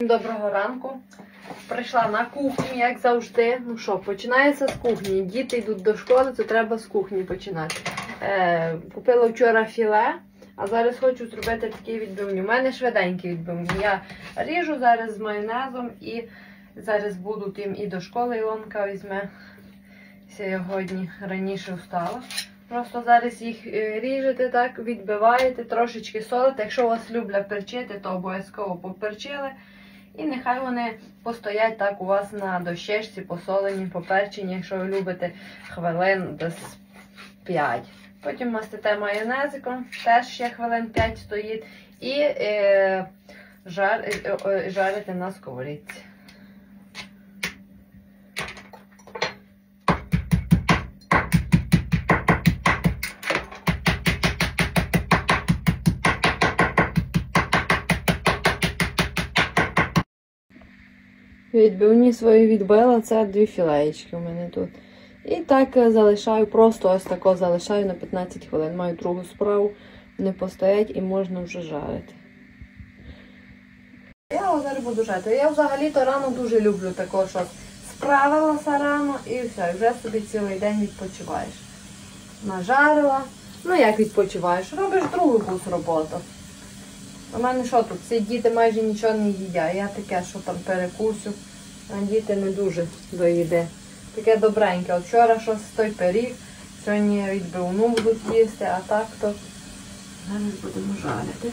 доброго ранку. Прийшла на кухню, як завжди. Ну що, починається з кухні. Діти йдуть до школи, то треба з кухні починати. Купила вчора філе, а зараз хочу зробити такі відбивні. У мене швиденькі відбивні. Я ріжу зараз з майонезом і зараз буду тим і до школи Ілонка візьме. Сьогодні раніше встала. Просто зараз їх ріжете так, відбиваєте, трошечки солите. Якщо вас люблять перчити, то обов'язково поперчили. І нехай вони постоять так у вас на дощечці, посолені, поперчені, якщо ви любите, хвилин десь 5. Потім мастите майонезиком, теж ще хвилин 5 стоїть. І жарите на сковорідці. Відбивні свої відбила, це 2 філеєчки у мене тут. І так залишаю, просто ось тако залишаю на 15 хвилин. Маю другу справу, не постоять і можна вже жарити. Я зараз буду жарити. Я взагалі-то рано дуже люблю тако, що справилася рано і все, вже собі цілий день відпочиваєш. Нажарила. Ну як відпочиваєш? Робиш другу якусь роботу. У мене що тут? Всі діти майже нічого не їдять. Я таке, що там перекусю. А діти не дуже доїде. Таке добреньке. От вчора щось той пиріг, сьогодні відбивну будуть їсти, а так то зараз будемо жарити.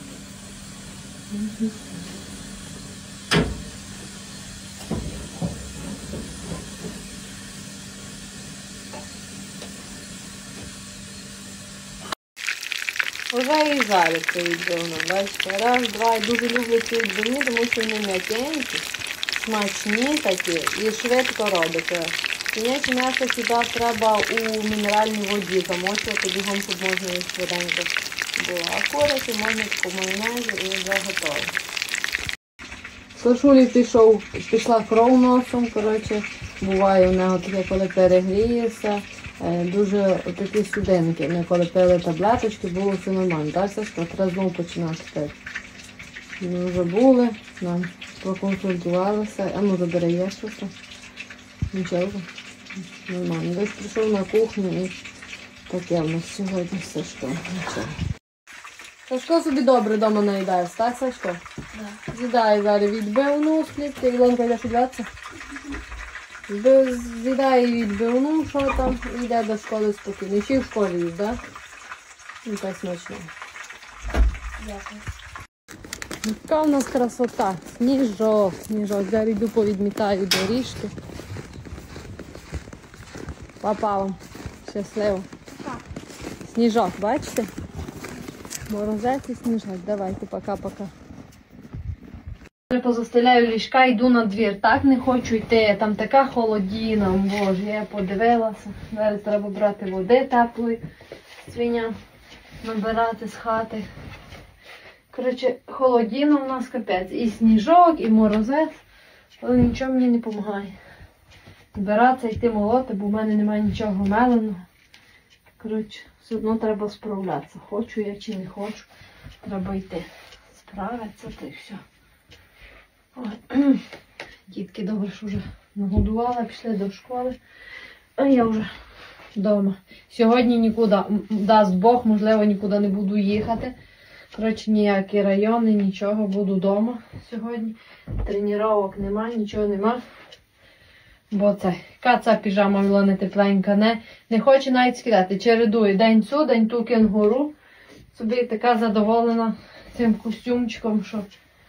Вже і жариться відбивно, бачите, раз, два, я дуже люблю ці відбивні, тому що вони м'якенькі, смачні такі і швидко робиться. Свиняче м'ясо сюди треба у мінеральній воді замочувати, бігом, щоб можна їх швиденько було. А курицю можна таку майонезі і вже готово. Сашулі пішла кров носом, коротше, буває у нього таке, коли перегріється. Дуже такі судинки. Ми коли пили таблеточки, було все нормально. Так, Сашко, треба знову починати пити. Ми вже були, нам проконсультувалися. А ну забери я щось. Нічого. Нормально. Десь прийшов на кухню і таке в нас сьогодні Сашко. Нічого. Сашко собі добре вдома наїдає, так, Сашко? Так. З'їдає зараз відбивну з плітки. Ілонка, йдеш відватися? З'їдає відбивну, що там, і йде до школи спокійно. Ще й в школі їсть, так? Ну, так смачно. Дякую. Така в нас красота. Сніжок, сніжок. Зараз йду повідмітаю доріжки. Папа вам. Щасливо. Сніжок, бачите? Морозець і сніжок. Давайте, пока-пока. Позастеляю ліжка, йду на двір. Так не хочу йти, там така холодіна, боже, я подивилася. Зараз треба брати води теплої, свиням набирати з хати. Коротше, холодіна у нас капець. І сніжок, і морозець, але нічого мені не допомагає. Збиратися, йти молоти, бо в мене немає нічого меленого. Коротше, все одно треба справлятися. Хочу я чи не хочу, треба йти. Справитися, то і все. Дітки добре, що вже нагодувала, пішли до школи, а я вже вдома. Сьогодні нікуди, дасть Бог, можливо, нікуди не буду їхати. Коротше, ніякі райони, нічого, буду вдома сьогодні. Тренувань нема, нічого нема. Бо це, яка ця піжама Ілони тепленька, не хоче навіть скидати. Чередує день цю, день ту кенгуру. Собі така задоволена цим костюмчиком, що...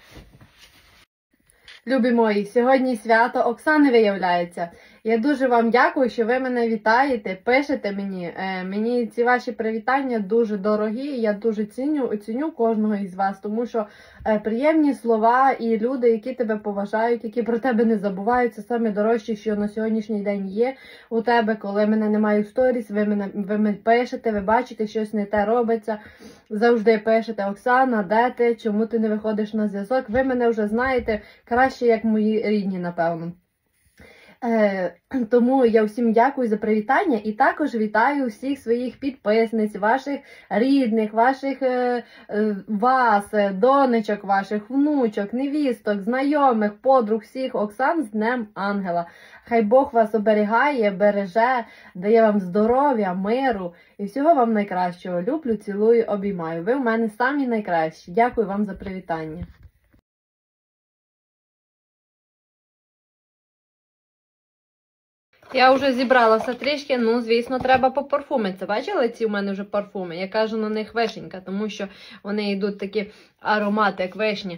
Любі мої, сьогодні свято Оксани виявляється. Я дуже вам дякую, що ви мене вітаєте, пишете мені. Мені ці ваші привітання дуже дорогі, я дуже ціню кожного із вас, тому що приємні слова і люди, які тебе поважають, які про тебе не забувають, це саме дорожче, що на сьогоднішній день є у тебе, коли мене немає в сторіс, ви мені пишете, ви бачите, щось не те робиться, завжди пишете: Оксана, де ти, чому ти не виходиш на зв'язок? Ви мене вже знаєте краще, як мої рідні, напевно. Тому я всім дякую за привітання і також вітаю всіх своїх підписниць, ваших рідних, ваших вас, донечок ваших, внучок, невісток, знайомих, подруг, всіх Оксан з Днем Ангела. Хай Бог вас оберігає, береже, дає вам здоров'я, миру і всього вам найкращого. Люблю, цілую, обіймаю. Ви в мене самі найкращі. Дякую вам за привітання. Я вже зібралася трішки, ну, звісно, треба попарфумитися. Бачили ці у мене вже парфуми? Я кажу на них вишенька, тому що вони йдуть такі аромати, як вишні.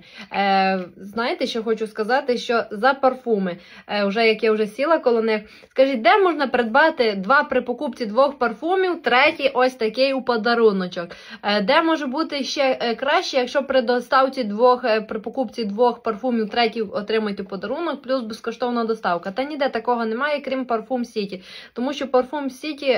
Знаєте, що хочу сказати? Що за парфуми, вже як я вже сіла коло них, скажіть, де можна придбати при покупці 2 парфумів, третій ось такий у подаруночок? Де може бути ще краще, якщо при доставці при покупці 2 парфумів, третій отримуєте подарунок, плюс безкоштовна доставка? Та ніде такого немає, крім Парфум Сіті. Тому що Парфум Сіті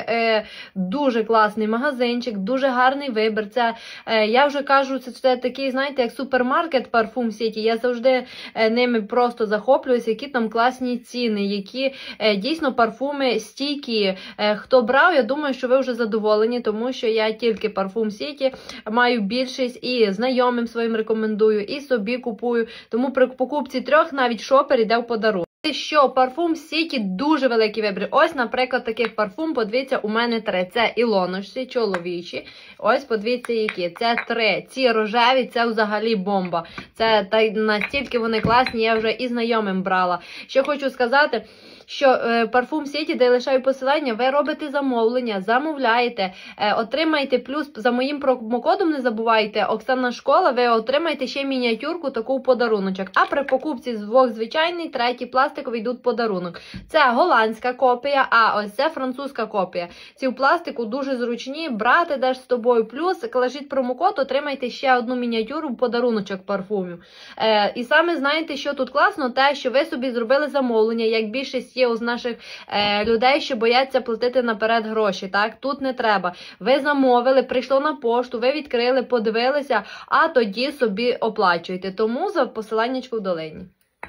дуже класний магазинчик, дуже гарний вибір. Це, я вже кажу, це такий, знаєте, як супермаркет Парфум Сіті. Я завжди ними просто захоплююся, які там класні ціни, які дійсно парфуми стійкі. Хто брав, я думаю, що ви вже задоволені, тому що я тільки Парфум Сіті маю більшість і знайомим своїм рекомендую, і собі купую. Тому при покупці 3 навіть шопер іде в подарунок. Що Парфум Сіті дуже великий вибір. Ось, наприклад, таких парфум, подивіться, у мене 3. Це ілоночці, чоловічі. Ось, подивіться, які. Це 3. Ці рожеві, це взагалі бомба. Це настільки вони класні, я вже і знайомим брала. Що хочу сказати, що Парфум Сіті, де я лишаю посилання, ви робите замовлення, замовляєте, отримаєте плюс, за моїм промокодом не забувайте, Оксана Школа, ви отримаєте ще мініатюрку таку в подаруночок. А при покупці з 2 звичайний, 3 пластиковий йдуть подарунок. Це голландська копія, а ось це французька копія. Ці в пластику дуже зручні, брати даш з тобою, плюс, кладіть промокод, отримайте ще одну мініатюру в подаруночок парфумів. І саме знаєте, що тут класно? Те, що ви собі зробили замовлення, як більшість є з наших людей, що бояться платити наперед гроші. Так? Тут не треба. Ви замовили, прийшло на пошту, ви відкрили, подивилися, а тоді собі оплачуєте. Тому за посиланнячку в долині.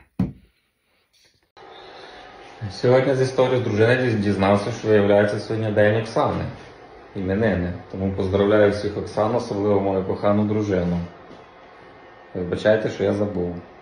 Сьогодні з історії дружини дізнався, що виявляється сьогодні день Оксани. Іменини. Тому поздравляю всіх Оксан, особливо мою кохану дружину. Вибачайте, що я забув.